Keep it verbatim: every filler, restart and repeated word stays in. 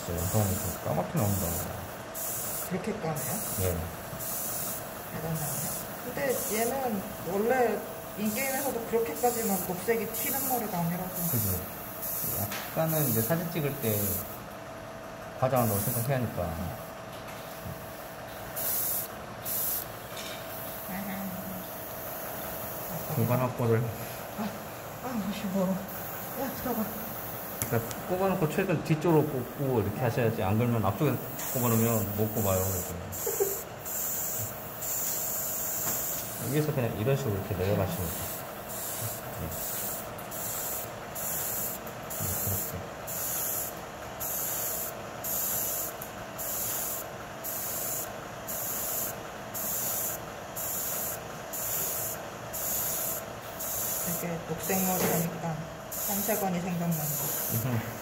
진짜 영상에서 까맣게 나온다. 그렇게 까매요? 예. 대단하네. 근데 얘는 원래 인게임에서도 그렇게까지 막 녹색이 튀는 머리가 아니라서. 그죠. 약간은 이제 사진 찍을 때 화장한다고 생각해야 하니까. 공간 확보를. 아, 아, 아쉬워. 야, 들어가. 그러니까 꼽아놓고 최근 뒤쪽으로 꼽고 이렇게 하셔야지. 안 그러면 앞쪽에 꼽아놓으면 못 꼽아요. 그래서. 여기서 그냥 이런 식으로 이렇게 내려가시면 돼요. 네. 네, 되게 녹색 머리 하니까 한세건이 생각난다.